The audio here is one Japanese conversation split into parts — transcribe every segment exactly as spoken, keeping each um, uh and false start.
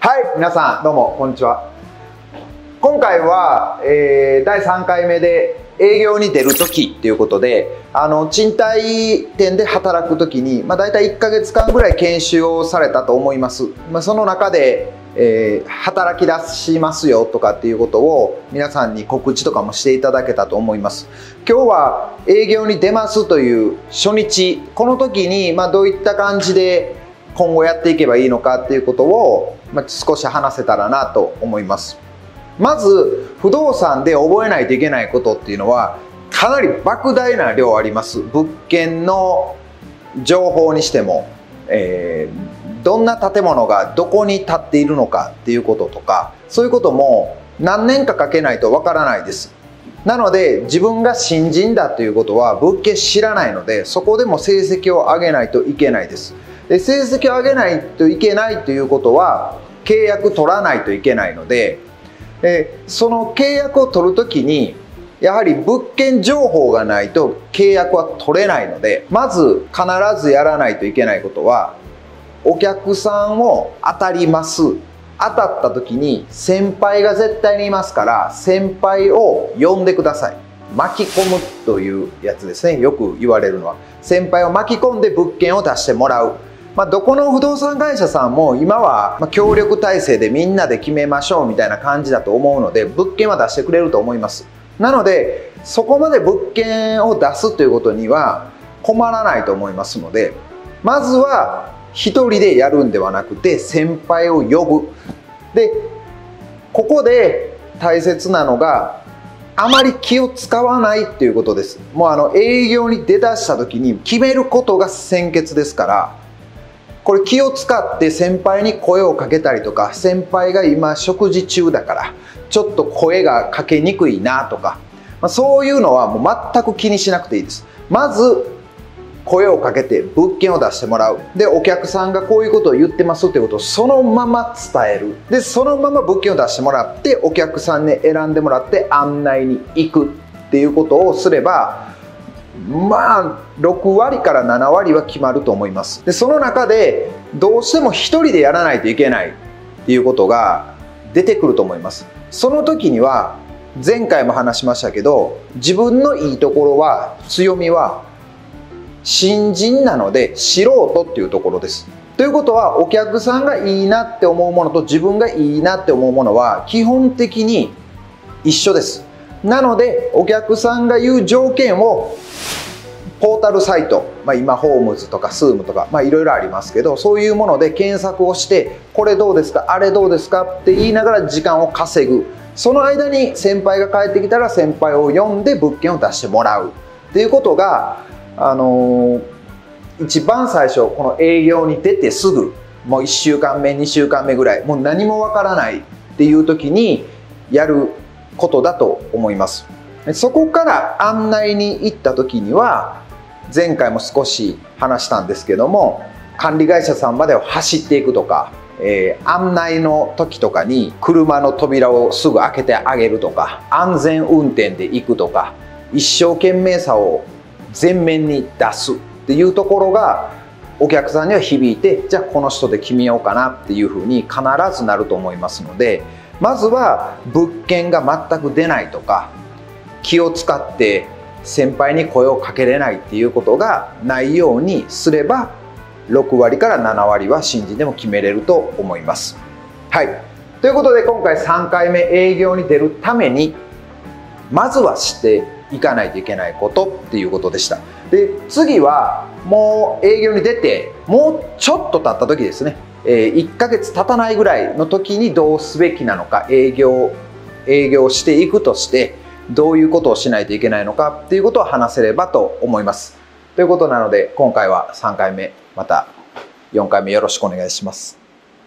はい、皆さんどうもこんにちは。今回は、えー、だいさんかいめで営業に出る時っていうことで、あの賃貸店で働く時に、まあ、大体いっかげつかんぐらい研修をされたと思います。まあ、その中で、えー、働き出しますよとかっていうことを皆さんに告知とかもしていただけたと思います。今日は営業に出ますという初日、この時に、まあ、どういった感じで今後やっていけばいいのかっていうことを、まあ、少し話せたらなと思います。まず不動産で覚えないといけないことっていうのはかなり莫大な量あります。物件の情報にしても、えー、どんな建物がどこに建っているのかっていうこととか、そういうことも何年かかけないとわからないです。なので自分が新人だということは物件知らないので、そこでも成績を上げないといけないです。で、成績を上げないといけないということは契約取らないといけないので、でその契約を取るときにやはり物件情報がないと契約は取れないので、まず必ずやらないといけないことは、お客さんを当たります。当たった時に先輩が絶対にいますから、先輩を呼んでください。巻き込むというやつですね。よく言われるのは先輩を巻き込んで物件を出してもらう。まあ、どこの不動産会社さんも今は協力体制でみんなで決めましょうみたいな感じだと思うので、物件は出してくれると思います。なのでそこまで物件を出すということには困らないと思いますので、まずは一人でやるんではなくて先輩を呼ぶ。でここで大切なのが、あまり気を使わないっていうことです。もうあの営業に出だした時に決めることが先決ですから、これ気を使って先輩に声をかけたりとか、先輩が今食事中だからちょっと声がかけにくいなとか、まあ、そういうのはもう全く気にしなくていいです。まず声をかけて物件を出してもらう。でお客さんがこういうことを言ってますっていうことをそのまま伝える。でそのまま物件を出してもらって、お客さんに選んでもらって案内に行くっていうことをすれば、まあろくわりからななわりは決まると思います。でその中でどうしても一人でやらないといけないっていうことが出てくると思います。その時には前回も話しましたけど、自分のいいところは、強みは新人なので素人っていうところです。ということは、お客さんがいいなって思うものと自分がいいなって思うものは基本的に一緒です。なのでお客さんが言う条件をポータルサイト、まあ、今ホームズとかスームとか、まあ、いろいろありますけど、そういうもので検索をして、これどうですか、あれどうですかって言いながら時間を稼ぐ。その間に先輩が帰ってきたら先輩を呼んで物件を出してもらうっていうことが、あのー、一番最初この営業に出てすぐ、もういっしゅうかんめにしゅうかんめぐらい、もう何もわからないっていう時にやることだと思います。そこから案内に行った時には、前回も少し話したんですけども、管理会社さんまでを走っていくとか、えー、案内の時とかに車の扉をすぐ開けてあげるとか、安全運転で行くとか、一生懸命さを前面に出すっていうところがお客さんには響いて、じゃあこの人で決めようかなっていうふうに必ずなると思いますので、まずは物件が全く出ないとか、気を使って先輩に声をかけれないっていうことがないようにすれば、ろくわりからななわりは新人でも決めれると思います。はい。ということで今回さんかいめ営業に出るためにまずは知っていかないといけないことっていうことでした。で次はもう営業に出てもうちょっと経った時ですね、えー、いっかげつ経たないぐらいの時にどうすべきなのか、営業営業していくとしてどういうことをしないといけないのかっていうことを話せればと思います。ということなので今回はさんかいめ、またよんかいめよろしくお願いします。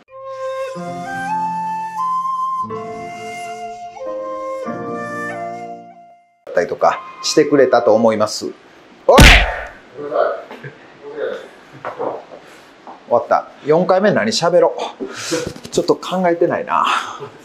だったりとかしてくれたと思います。おい！終わった。よんかいめ何喋ろう。ちょっと考えてないな。